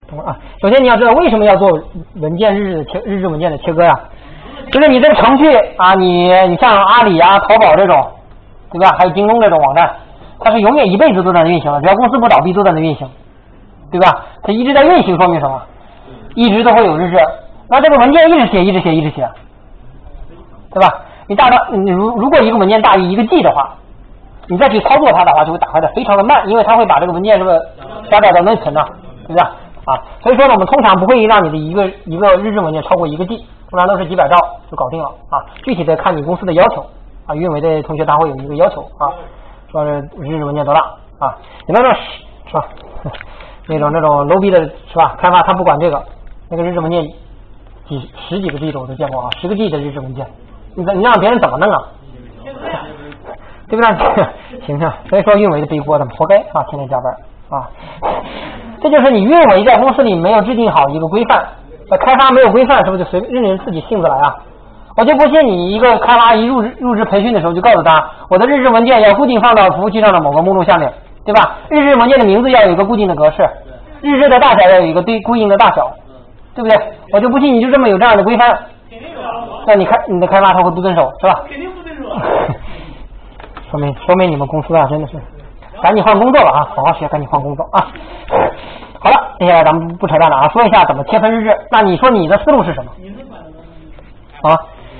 懂了啊？首先你要知道为什么要做文件日志文件的切割呀？就是你这个程序啊，你像阿里啊、淘宝这种，对吧？还有京东这种网站，它是永远一辈子都在运行的，只要公司不倒闭都在那运行，对吧？它一直在运行，说明什么？一直都会有日志。那这个文件一直写，对吧？你如果一个文件大于1个 G 的话，你再去操作它的话，就会打开的非常的慢，因为它会把这个文件加载到内存呢，对吧？啊，所以说呢，我们通常不会让你的一个日志文件超过1个 G， 通常都是几百兆就搞定了啊。具体的看你公司的要求啊，运维的同学他会有一个要求啊，说是日志文件多大啊？你那是吧？那种 low 逼的是吧？开发他不管这个，那个日志文件十几个 G 的我都见过啊，10个 G 的日志文件，你让别人怎么弄啊？对不对？行，所以说运维的背锅，他们活该啊，天天加班啊。这就是你运维在公司里没有制定好一个规范，开发没有规范，是不是就任人自己性子来啊？我就不信你一个开发一入职培训的时候就告诉他，我的日志文件要固定放到服务器上的某个目录下面，对吧？日志文件的名字要有一个固定的格式，日志的大小要有一个固定的大小，对不对？我就不信你就这么有这样的规范，那你的开发他会不遵守，是吧？ 肯定不遵守。 说明你们公司啊，真的是赶紧换工作了啊！好好学，赶紧换工作啊！好了，接下来咱们不扯淡了啊，说一下怎么切分日志。那你说你的思路是什么？啊？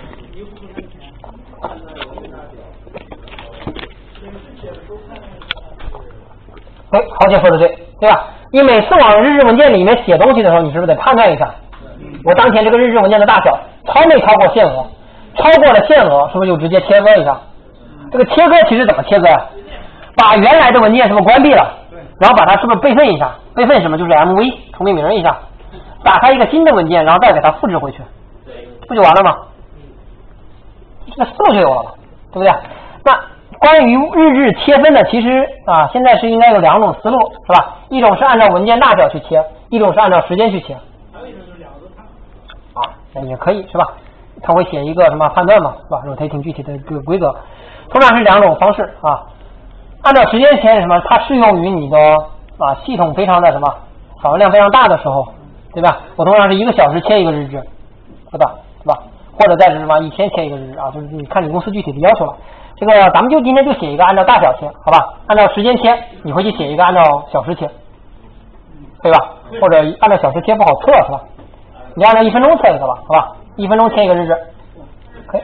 哎，豪杰说的对吧？你每次往日志文件里面写东西的时候，你是不是得判断一下，我当前这个日志文件的大小超没超过限额？超过了限额，是不是就直接切割一下？这个切割其实怎么切割呀？把原来的文件是不是关闭了，然后把它是不是备份一下？备份什么？就是 MV 重命名一下，打开一个新的文件，然后再给它复制回去，不就完了吗？这个思路就有了嘛，对不对？那关于日志切分的，其实啊，现在是应该有2种思路，是吧？一种是按照文件大小去切，一种是按照时间去切。啊，也可以是吧？他会写一个什么判断嘛，是吧？rotating具体的这个规则，通常是2种方式啊。按照时间切什么，它适用于你的系统非常的什么访问量非常大的时候，对吧？我通常是1个小时切一个日志，对吧？或者再是什么1天切一个日志啊，就是你看你公司具体的要求了。这个咱们今天就写一个按照大小切，好吧？按照时间切，你回去写一个按照小时切，对吧？或者按照小时切不好测是吧？你按照1分钟测一个吧，好吧？1分钟切一个日志，可以。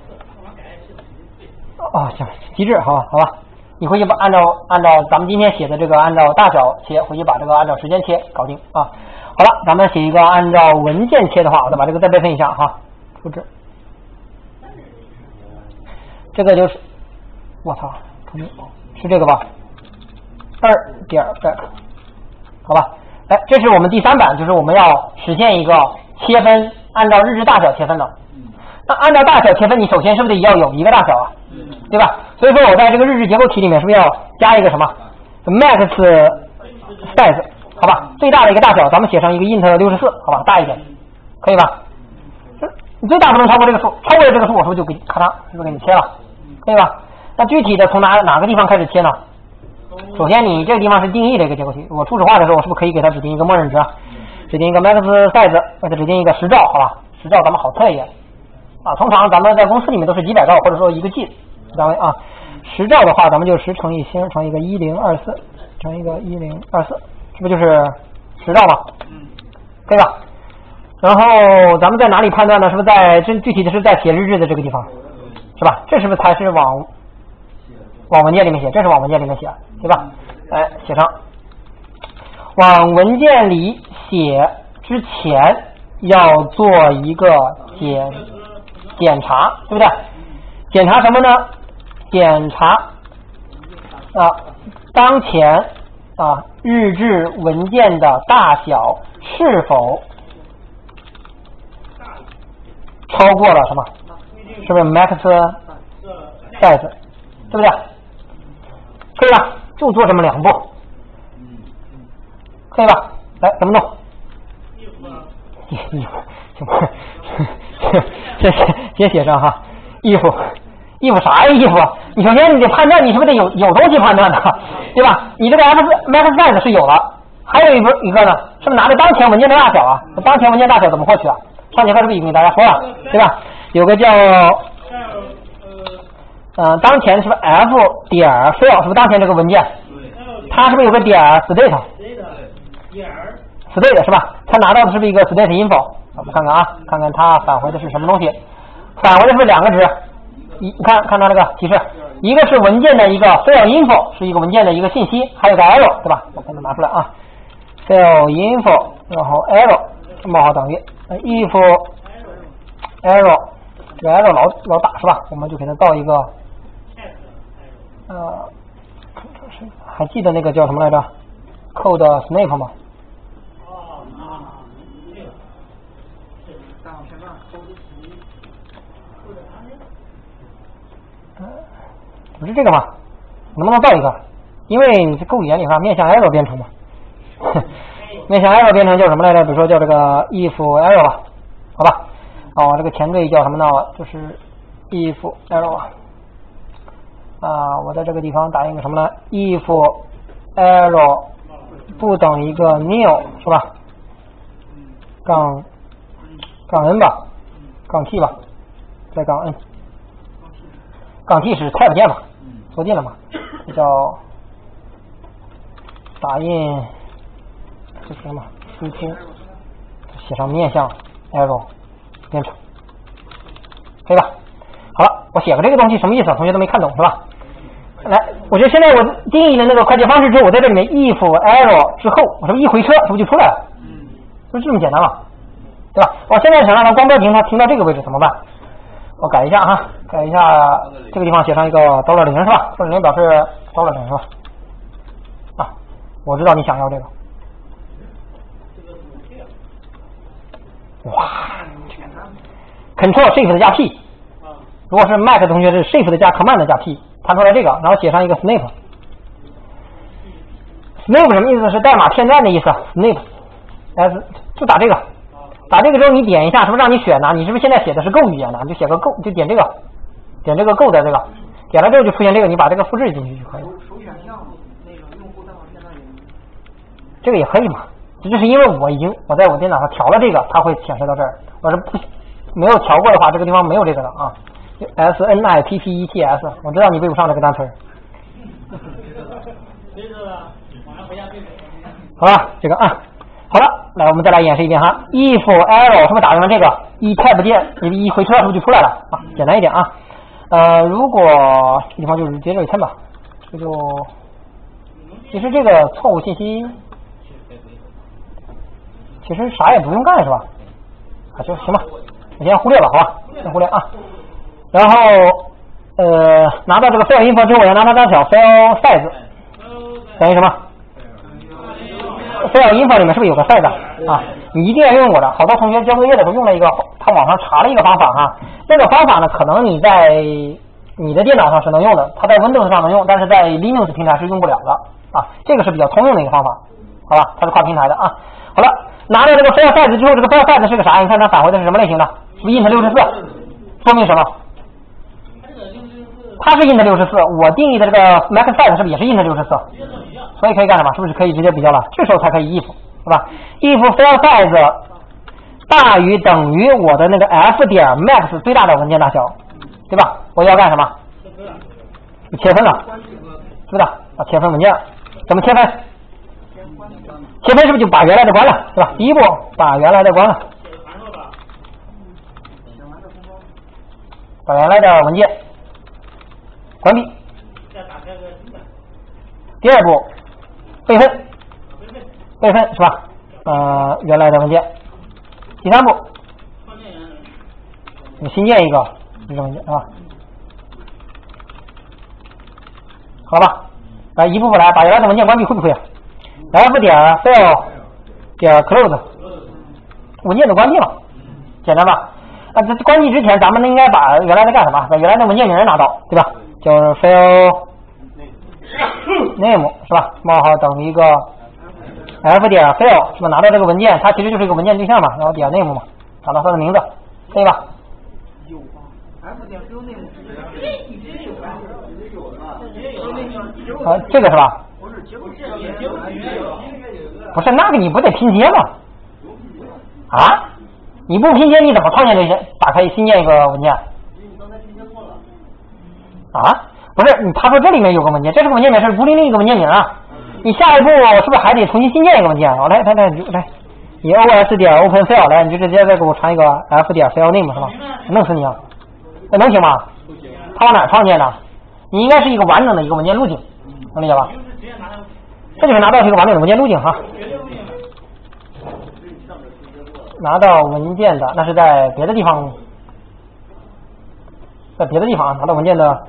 哦，行，机制，好吧。你回去按照咱们今天写的这个按照大小切，回去把这个按照时间切搞定啊。好了，咱们写一个按照文件切的话，我再把这个再备份一下哈，复制。这个就是，我操，是这个吧？2.back，好吧？哎，这是我们第3版，就是我们要实现一个切分，按照日志大小切分的。那按照大小切分，你首先是不是得要有一个大小啊？对吧？所以说我在这个日志结构题里面是不是要加一个什么 max size， 好吧？最大的一个大小，咱们写上一个 int 64，好吧？大一点，可以吧？你最大不能超过这个数，超过了这个数，我是不是就给你咔嚓，是不是给你切了？可以吧？那具体的从哪个地方开始切呢？首先你这个地方是定义的一个结构题，我初始化的时候，我是不是可以给它指定一个默认值啊？指定一个 max size， 或者指定一个10兆，好吧？10兆咱们好测一点啊。通常咱们在公司里面都是几百兆，或者说1个 G 单位啊。10兆的话，咱们就10乘以星乘一个1024乘一个1024，是不是就是10兆嘛？对吧？然后咱们在哪里判断呢？是不是在具体的是在写日志的这个地方，是吧？这是不是才是往文件里面写？这是往文件里面写，对吧？来写上，往文件里写之前要做一个检查，对不对？检查什么呢？检查当前日志文件的大小是否超过了什么？是不是 max size， 对不对？可以吧？就做这么2步，可以吧？来，怎么弄？这先写上哈，衣服啥呀？衣服，你首先你得判断，你是不是得有东西判断的，对吧？你这个 max size 是有了，还有一个呢， 是不是拿着当前文件的大小啊？当前文件大小怎么获取啊？上节课是不是已经给大家说了，对吧？有个叫当前是不是 f 点 fill 是不是当前这个文件？它是不是有个点 state 是吧？它拿到的是不是一个 state info？ 我们看看啊，看看它返回的是什么东西？返回的是不是两个值？你看它这个提示，一个是文件的一个 fill info， 是一个文件的一个信息，还有个 arrow， 对吧？我给它拿出来啊 ，fill info， 然后 arrow 冒号等于 if arrow， 这个 arrow 老打是吧？我们就给它造一个还记得那个叫什么来着 ？code snap 吗？不是这个吗？能不能造一个？因为你这Go语言里面面向 arrow 编程嘛，面向 arrow 编程叫什么来着？比如说叫这个 if arrow 吧，好吧？这个前缀叫什么呢？就是 if arrow 我在这个地方打一个什么呢 ？if arrow 不等于一个 new 是吧？杠 n 吧，杠 t 吧，再杠 n。杠 t 是 tab 键嘛，缩进了嘛，这叫打印，这是什么？输出写上面向 arrow 编程，可以吧？好了，我写个这个东西什么意思？同学都没看懂是吧？来，我觉得现在我定义的那个快捷方式之后，我在这里面 if arrow 之后，我是不是一回车，是不是就出来了？是不是这么简单了？对吧？我现在想让它光标停，它停到这个位置怎么办？我改一下哈，改一下这个地方写上一个$0是吧？$0表示$0是吧？我知道你想要这个。哇 ，Ctrl Shift 加 P， 如果是 Mac 的同学是 Shift 加 Command 加 P， 弹出来这个，然后写上一个 snap。snap 什么意思？是代码片段的意思。snap， 就打这个。打这个之后你点一下，是不是让你选呢？你是不是现在写的是 Go 语言呢？你就写个 Go， 就点这个，点这个 Go 的这个，点了之后就出现这个，你把这个复制进去就可以了。 首选项那个用户代码片段也这个也可以嘛？这就是因为我在我电脑上调了这个，它会显示到这儿。我是没有调过的话，这个地方没有这个的啊。SNIPPETS， 我知道你背不上这个单词。好吧，这个好了，来我们再来演示一遍哈。if arrow 是不是打上这个tab 键，你一回车是不是就出来了啊？简单一点啊。如果这个地方就是接着return吧，这就其实这个错误信息其实啥也不用干是吧？就行吧，我先忽略了好吧，先忽略啊。然后拿到这个 fill info 之后，我要拿它大小 fill size 等于什么？fill info 里面是不是有个 size 啊？你一定要用我的。好多同学交作业的时候用了一个，他网上查了一个方法哈。那个方法呢，可能你在你的电脑上是能用的，它在 Windows 上能用，但是在 Linux 平台是用不了的啊。这个是比较通用的一个方法，好吧？它是跨平台的啊。好了，拿到这个 fill size 之后，这个 fill size 是个啥？你看它返回的是什么类型的？是不是 int 64？说明什么？它是 int 64，我定义的这个 max size 是不是也是 int 64？所以可以干什么？是不是可以直接比较了？这时候才可以 if， 是吧 ？if fill size 大于等于我的那个 f 点 max 最大的文件大小，对吧？我要干什么？切分了，是不是？切分文件，怎么切分？切分是不是就把原来的关了，是吧？第一步把原来的关了，把原来的文件关闭。第二步备份，备份是吧？原来的文件。第三步，你新建一个这个文件是吧？好吧，来一步步来，把原来的文件关闭会不会？F 点 fill 点 close， 文件都关闭了，简单吧？这关闭之前，咱们应该把原来的干什么？把原来的文件名拿到，对吧？就是 fill name 是吧？冒号等于一个 F 点 fill 是吧？拿到这个文件，它其实就是一个文件对象嘛，然后点 name 嘛，找到它的名字，可以吧？ 有吧 ？F 点 fill name 这个是吧？ 不是结构不是那个你不得拼接吗？啊？你不拼接你怎么创建这些？打开新建一个文件？啊？不是，他说这里面有个文件，这是个文件名是500一个文件名啊。你下一步是不是还得重新新建一个文件？来，你 os 点 open file 来，你就直接再给我传一个 f 点 file name 是吧？弄死你啊！这能行吗？他往哪创建的？你应该是一个完整的一个文件路径，能理解吧？这就是拿到这个完整的文件路径哈。拿到文件的那是在别的地方，在别的地方拿到文件的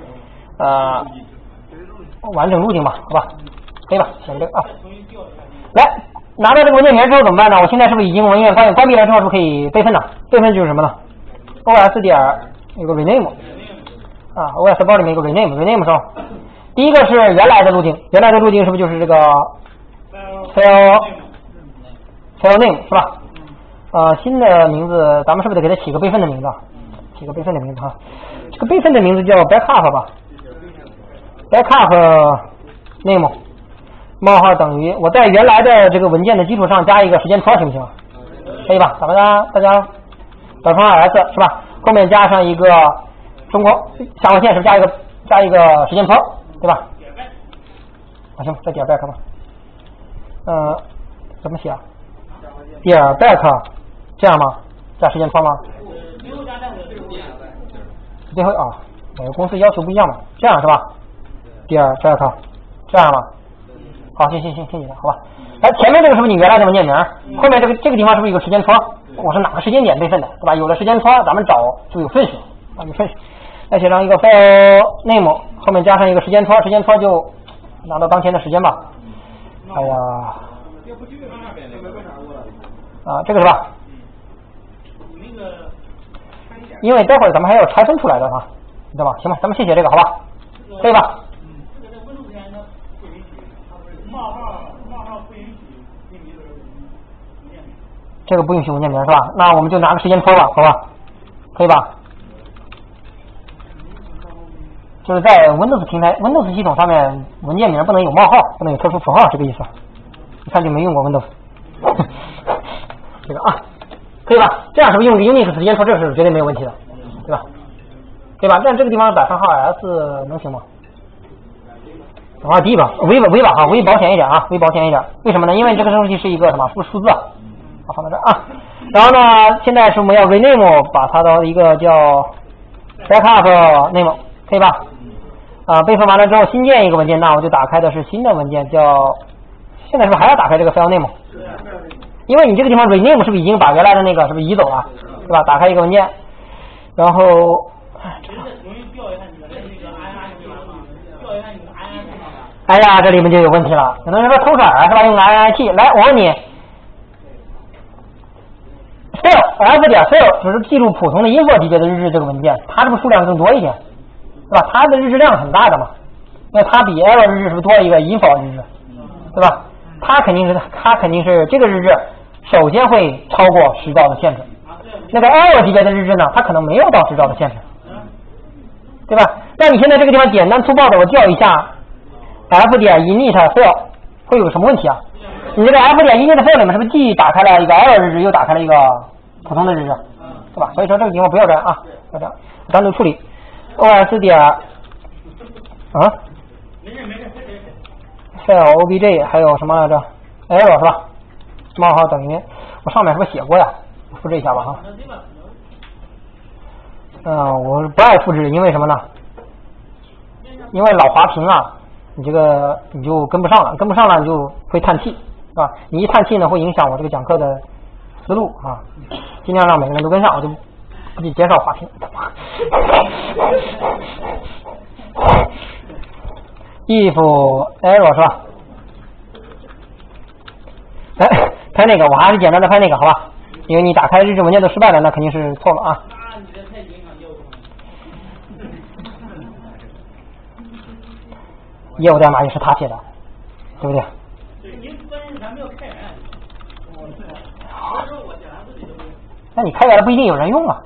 完整路径吧，好吧，可以吧？选这个啊。来，拿到这个文件名之后怎么办呢？我现在是不是已经文件关闭了之后是不是可以备份呢？备份就是什么呢 ？os 点有个 rename 啊 ，os 包里面有个 rename 时候，第一个是原来的路径，原来的路径是不是就是这个 file name 是吧？新的名字咱们是不是得给它起个备份的名字？起个备份的名字哈，这个备份的名字叫 backup 吧 ，backup name 冒号等于我在原来的这个文件的基础上加一个时间戳行不行？可以吧？咱们大家导出 s 是吧？后面加上一个中国下划线，是不是加一个时间戳，对吧？行，再点 back 吧。怎么写啊？点 back 这样吗？加时间戳吗？最后啊，每个公司要求不一样嘛，这样是吧？点 back 这样吗？好，行，谢谢了，好吧。来，前面这个是不是你原来的文件名？后面这个地方是不是有个时间戳？我是哪个时间点备份的，对吧？有了时间戳，咱们找就有顺序啊，有顺序。再写上一个 file name， 后面加上一个时间戳，时间戳就拿到当前的时间吧。哎呀，这个是吧？因为待会儿咱们还要拆分出来的哈，知道吧？行吧，咱们先写这个，好吧？可以吧？这个不允许文件名是吧？那我们就拿个时间戳吧，好吧？可以吧？就是在 Windows 平台、Windows 系统上面，文件名不能有冒号，不能有特殊符号，这个意思。一看就没用过 Windows。这个啊，可以吧？这样是不是用 Unix 时间戳，这个是绝对没有问题的，对吧？可以吧？但这个地方打上号 S 能行吗？等号 D 吧，微吧哈，微保险一点啊，微保险一点。为什么呢？因为这个东西是一个什么数字。放到这啊，然后呢，现在是我们要 rename 把它的一个叫 backup name， 可以吧？备份完了之后，新建一个文件，那我就打开的是新的文件，叫现在是不是还要打开这个 file name？ 因为你这个地方 rename 是不是已经把原来的那个是不是移走了，对吧？打开一个文件，然后哎呀，这里面就有问题了，可能是说偷色是吧？用 IIT 来，我问你。F 点 file 只是记录普通的 info 级别的日志这个文件，它是不是数量更多一点，对吧？它的日志量很大的嘛，那它比 error 日志是不是多一个 info 日志，对吧？它肯定是这个日志首先会超过10兆的限制，那个 error 级别的日志呢，它可能没有到10兆的限制，对吧？那你现在这个地方简单粗暴的我叫一下 F 点 init file 会有个什么问题啊？你这个 F 点init file 里面是不是既打开了一个 error 日志，又打开了一个普通的日志，对吧？所以说这个地方不要这样啊，要这样单独处理。OS 点file obj 还有什么来着 error 是吧？冒号等于我上面是不是写过呀？复制一下吧哈。我不爱复制，因为什么呢？因为老滑屏啊，你就跟不上了，你就会叹气，是吧？你一叹气呢，会影响我这个讲课的思路啊，尽量让每个人都跟上，我就不去介绍滑屏。if error 是吧？拍那个，我还是简单的拍那个，好吧？因为你打开日志文件都失败了，那肯定是错了啊。业务代码也是他写的，对不对？那你开源了不一定有人用啊。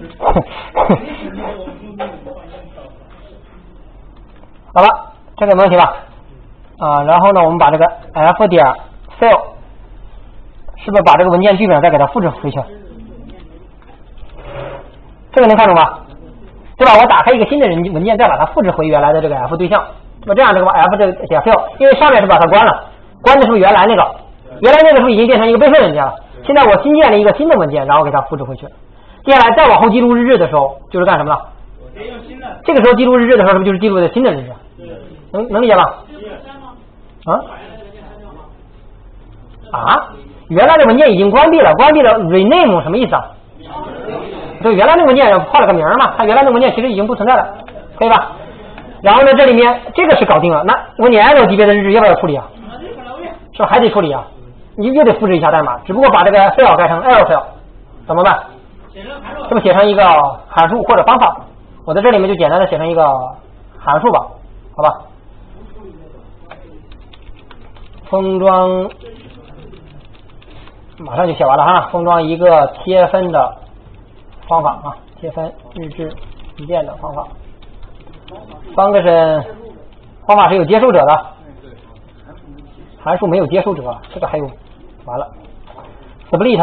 好了，这个没问题吧？然后呢，我们把这个 F 点 file 是不是把这个文件剧本再给它复制回去？这个能看懂吧？对吧？我打开一个新的文件，再把它复制回原来的这个 F 对象，那么这样这个 F 这个写 fail， 因为上面是把它关了，关的是不是原来那个？原来那个是不是已经变成一个备份文件了？现在我新建了一个新的文件，然后给它复制回去。接下来再往后记录日志的时候，就是干什么呢？这个时候记录日志的时候，是不是就是记录的新的日志？能理解吧？原来的文件已经关闭了，关闭了 rename 什么意思啊？对，原来那个文件换了个名嘛，它原来那个文件其实已经不存在了，可以吧？然后呢，这里面这个是搞定了，那问你 L 级别的日志要不要处理啊？是不是还得处理啊？你又得复制一下代码，只不过把这个 fail 改成 L fail， 怎么办？这么写成一个函数或者方法，我在这里面就简单的写成一个函数吧，好吧？封装马上就写完了哈，封装一个切分的方法啊，切分日志文件的方法。function 方法是有接受者的，函数没有接受者，这个还有完了。split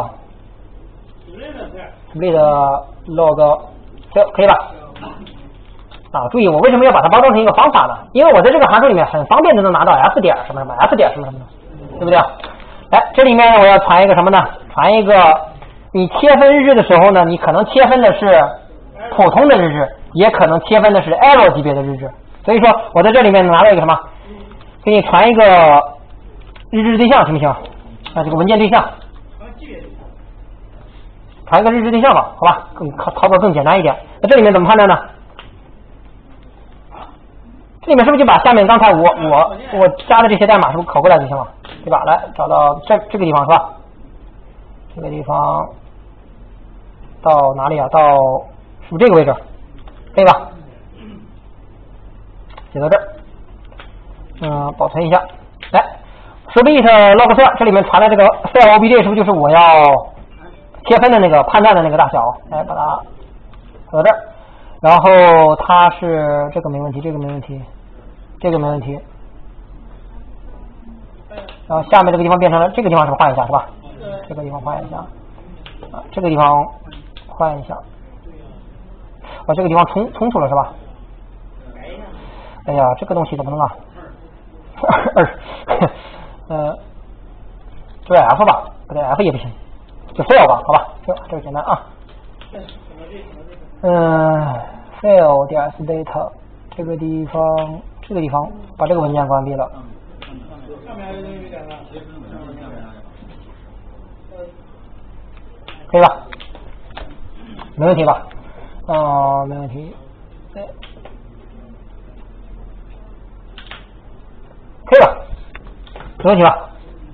log 可以吧？注意我为什么要把它包装成一个方法呢？因为我在这个函数里面很方便的能拿到 f 点什么什么 f 点什么什么的，对不对？这里面我要传一个什么呢？传一个你切分日志的时候呢，你可能切分的是普通的日志，也可能切分的是 L 级别的日志。所以说我在这里面拿到一个什么？给你传一个日志对象行不行？这个文件对象，传一个日志对象吧，好吧，操作更简单一点。那这里面怎么判断呢？这里面是不是就把下面刚才我加的这些代码是不是拷过来就行了，对吧？来找到这个地方是吧？这个地方到哪里啊？到是不是这个位置？可以吧？写到这儿，保存一下。来 ，split log file 这里面传的这个 file obj 是不是就是我要切分的那个判断的那个大小？来，把它写到这儿。然后它是这个没问题，这个没问题，这个没问题。然后下面这个地方变成了这个地方是不是换一下是吧？这个地方换一下，这个地方换一下，这个地方冲突了是吧？哎呀，这个东西怎么弄啊？就是 F 吧，不对 F 也不行，就 fail 吧，好吧，这个简单啊。fail 点 state 这个地方把这个文件关闭了。可以吧？没问题吧？没问题。可以吧？没问题吧？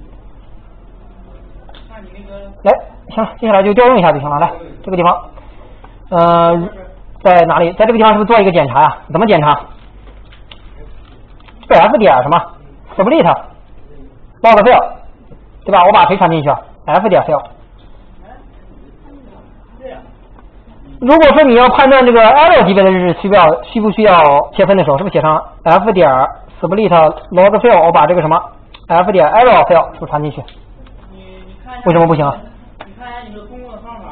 来，行了，接下来就调用一下就行了。来，这个地方，在哪里？在这个地方是不是做一个检查呀？怎么检查？这 F 点什么 split log file 对吧？我把谁传进去啊 ？F 点 file。如果说你要判断这个 L 级别的日志需不需要切分的时候，是不是写上 F 点 split log file？ 我把这个什么 F 点 L file 是不是传进去？为什么不行啊？ 你看一下你的公共的方法，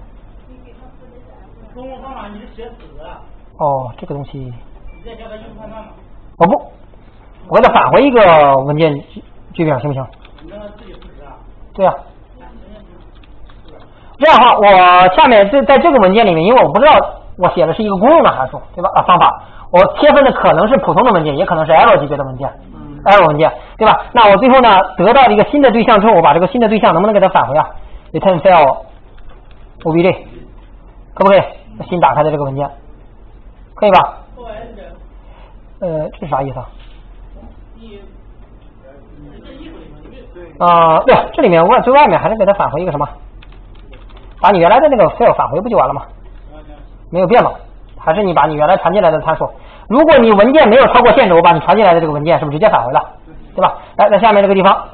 公共方法你是写死的。 这个东西。 你再叫他用判断嘛。 我给他返回一个文件剧本行不行？ 你让他自己复制啊？ 对呀。这样的话，我下面在这个文件里面，因为我不知道我写的是一个公用的函数，对吧？方法，我切分的可能是普通的文件，也可能是 L 级别的文件 ，L 文件，对吧？那我最后呢，得到一个新的对象之后，我把这个新的对象能不能给它返回啊 ？return file obj 可不可以？新打开的这个文件，可以吧？这是啥意思啊？对，这里面最外面还是给它返回一个什么？把你原来的那个 file 返回不就完了吗？没有变嘛？还是你把你原来传进来的参数？如果你文件没有超过限制，我把你传进来的这个文件是不是直接返回了？对吧？来，在下面这个地方，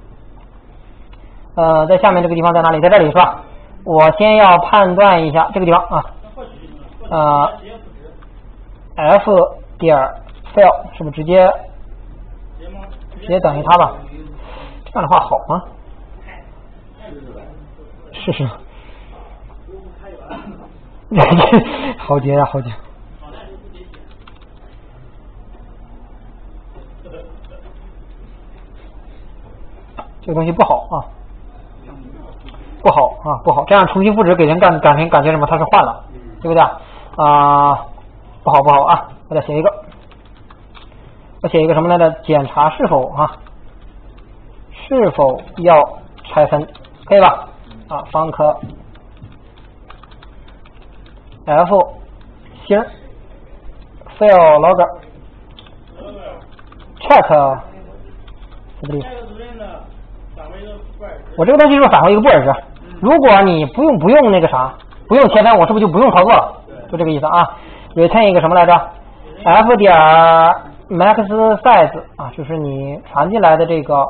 在下面这个地方在哪里？在这里是吧？我先要判断一下这个地方啊，F 点 file 是不是直接等于它吧？这样的话好吗？ 试试。好节呀，好节。这个东西不好啊，不好啊，不好。这样重新复制给人感觉什么？它是换了，对不对啊？不好不好啊！我再写一个，我写一个什么来着？检查是否要拆分，可以吧？啊，方科 F 星 fail logger check 不对。我这个东西是不是返回一个布尔值？如果你不用那个啥，不用切分，我是不是就不用操作了？就这个意思啊。return 一个什么来着 ？f 点 max size 啊，就是你传进来的这个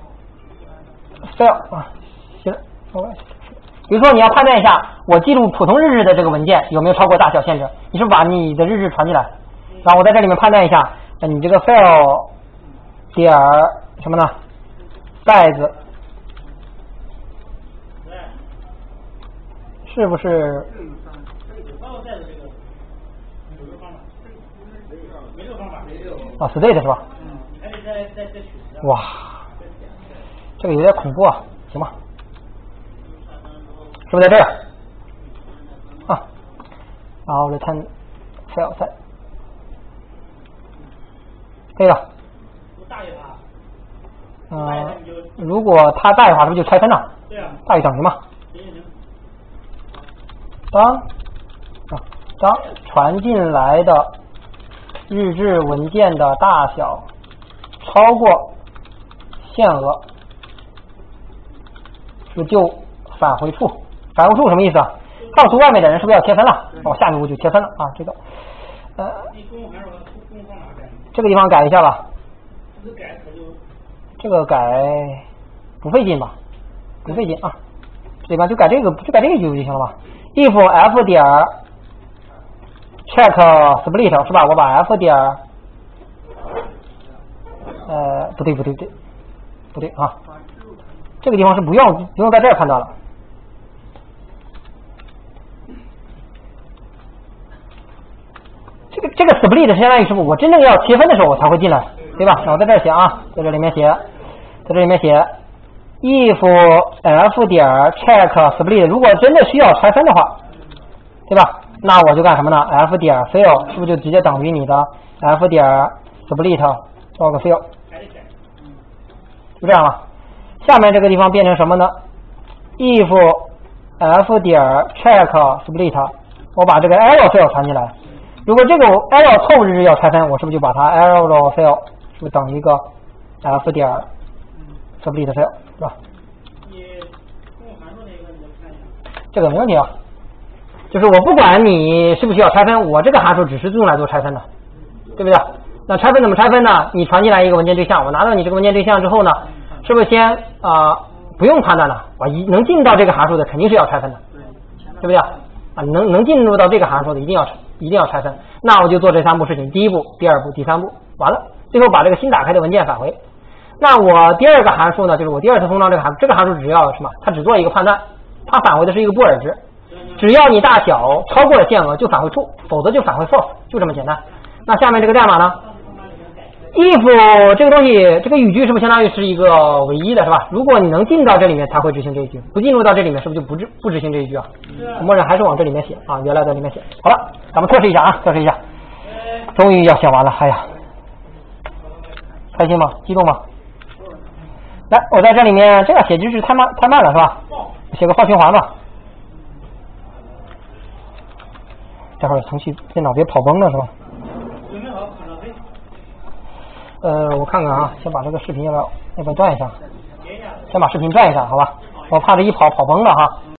file 啊，行。比如说你要判断一下，我记录普通日志的这个文件有没有超过大小限制？你是不是把你的日志传进来，然后我在这里面判断一下，你这个 file 点什么呢 ？size 是不是？啊 ，state 是吧？哇，这个有点恐怖啊，行吧？是不是在这儿？啊，然后 return file size 可以吧？如果它大的话，是不是就拆分了？ 对啊。 大于等于嘛？当传进来的日志文件的大小超过限额，是不是就返回处？返回处什么意思啊？告诉外面的人是不是要切分了？哦，下一步就切分了啊！这个这个地方改一下吧。这个改不费劲吧？不费劲啊，这边就改这个，就行了吧 ？if f 点 check split 是吧？我把 f 点不对啊，这个地方是不用在这儿判断了。这个 split 相当于是我真正要切分的时候我才会进来，对吧？那我在这儿写啊，在这里面写 if f 点 check split， 如果真的需要拆分的话，对吧？那我就干什么呢 ？f 点 fill 是不是就直接等于你的 f 点 split log fill， 就这样了。下面这个地方变成什么呢 ？if f 点 check split， 我把这个 error fill 传进来。如果这个 error 错误日志要拆分，我是不是就把它 error fill 是不是等于一个 f 点 split fill 是吧？这个没问题啊。就是我不管你需不需要拆分，我这个函数只是用来做拆分的，对不对？那拆分怎么拆分呢？你传进来一个文件对象，我拿到你这个文件对象之后呢，是不是先不用判断了？我能进到这个函数的肯定是要拆分的，对不对啊？能进入到这个函数的一定要拆分。那我就做这3步事情，第1步、第2步、第3步，完了，最后把这个新打开的文件返回。那我第2个函数呢，就是我第2次封装这个函数只要什么？它只做一个判断，它返回的是一个布尔值。只要你大小超过了限额就返回true，否则就返回 false， 就这么简单。那下面这个代码呢 ？if 这个东西，这个语句是不是相当于是一个唯一的，是吧？如果你能进到这里面，它会执行这一句；不进入到这里面，是不是就不执行这一句啊？默认还是往这里面写啊，原来在里面写。好了，咱们测试一下啊，测试一下。终于要写完了，哎呀，开心吗？激动吗？来，我在这里面这个写句式太慢了，是吧？写个放循环吧。待会儿程序电脑别跑崩了，是吧？我看看啊，先把这个视频要不要断一下？先把视频断一下，好吧？我怕这一跑崩了哈。